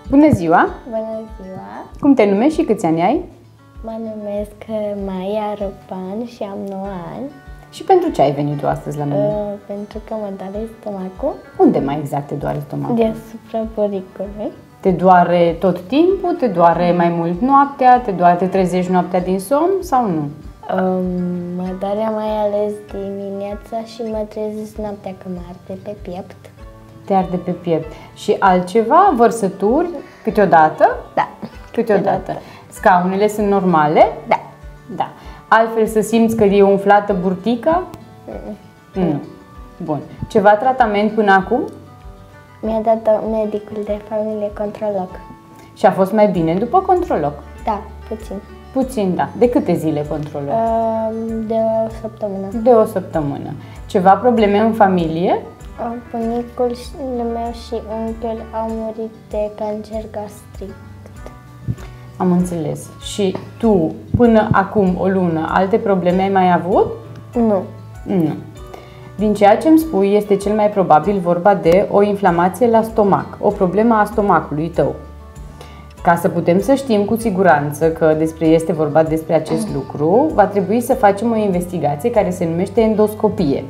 Bună ziua! Bună ziua! Cum te numești și câți ani ai? Mă numesc Maia Răpan și am 9 ani. Și pentru ce ai venit tu astăzi la mine? Pentru că mă doare stomacul. Unde mai exact te doare stomacul? Deasupra buricului. Te doare tot timpul? Te doare mai mult noaptea? Te trezești noaptea din somn sau nu? Mă doare mai ales dimineața și mă trezesc noaptea că mă arde pe piept. Te arde pe piept. Și altceva? Vărsături? Câteodată? Da. Câteodată. Scaunele sunt normale? Da. Da. Altfel să simți că e umflată burtica? Nu. Bun. Ceva tratament până acum? Mi-a dat medicul de familie controlog. Și a fost mai bine după controlog? Da, puțin. Puțin, da. De câte zile controlog? De o săptămână. De o săptămână. Ceva probleme în familie? Bunicul meu și unchiul au murit de cancer gastric. Am înțeles. Și tu, până acum o lună, alte probleme ai mai avut? Nu. Nu. Din ceea ce îmi spui, este cel mai probabil vorba de o inflamație la stomac, o problemă a stomacului tău. Ca să putem să știm cu siguranță că este vorba despre acest lucru, va trebui să facem o investigație care se numește endoscopie.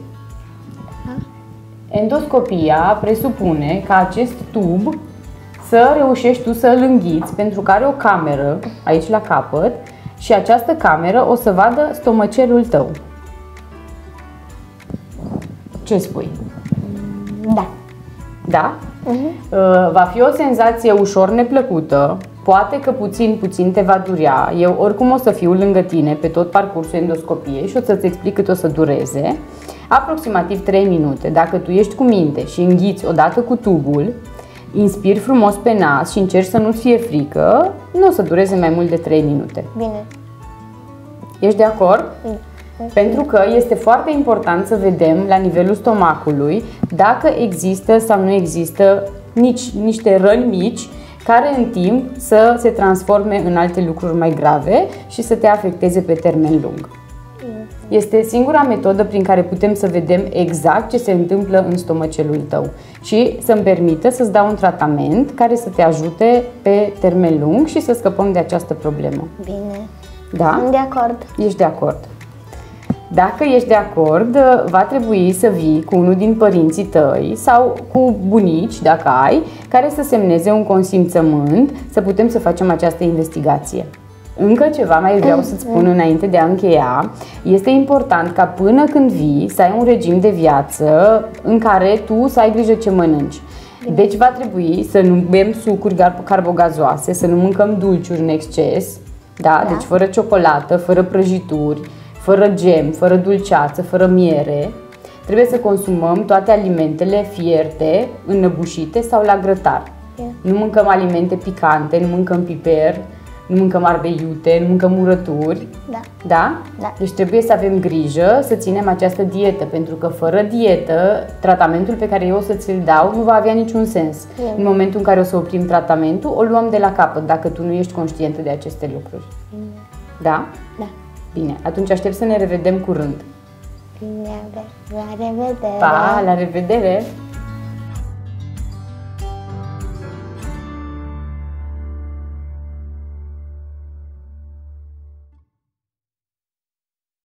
Endoscopia presupune ca acest tub să reușești tu să îl înghiți, pentru că are o cameră aici la capăt și această cameră o să vadă stomacelul tău. Ce spui? Da. Da? Va fi o senzație ușor neplăcută, poate că puțin te va durea. Eu oricum o să fiu lângă tine pe tot parcursul endoscopiei și o să-ți explic cât o să dureze. Aproximativ 3 minute. Dacă tu ești cu minte și înghiți odată cu tubul, inspiri frumos pe nas și încerci să nu-ți fie frică, nu o să dureze mai mult de 3 minute. Bine. Ești de acord? Bine. Pentru că este foarte important să vedem la nivelul stomacului dacă există sau nu există niște răni mici care în timp să se transforme în alte lucruri mai grave și să te afecteze pe termen lung. Este singura metodă prin care putem să vedem exact ce se întâmplă în stomacelul tău și să-mi permită să-ți dau un tratament care să te ajute pe termen lung și să scăpăm de această problemă. Bine. Da? Sunt de acord. Ești de acord. Dacă ești de acord, va trebui să vii cu unul din părinții tăi sau cu bunici, dacă ai, care să semneze un consimțământ să putem să facem această investigație. Încă ceva mai vreau să-ți spun înainte de a încheia. Este important ca până când vii să ai un regim de viață în care tu să ai grijă ce mănânci. Deci va trebui să nu bem sucuri carbogazoase, să nu mâncăm dulciuri în exces, da? Deci fără ciocolată, fără prăjituri, fără gem, fără dulceață, fără miere. Trebuie să consumăm toate alimentele fierte, înăbușite sau la grătar. Nu mâncăm alimente picante, nu mâncăm piper, nu mâncăm ardei iute, nu mâncăm murături. Da. Da? Da. Deci trebuie să avem grijă să ținem această dietă, pentru că fără dietă, tratamentul pe care eu o să ți-l dau nu va avea niciun sens. În momentul în care o să oprim tratamentul, o luăm de la capăt, dacă tu nu ești conștientă de aceste lucruri. Da? Da. Bine, atunci aștept să ne revedem curând. Bine, la revedere! Pa, la revedere!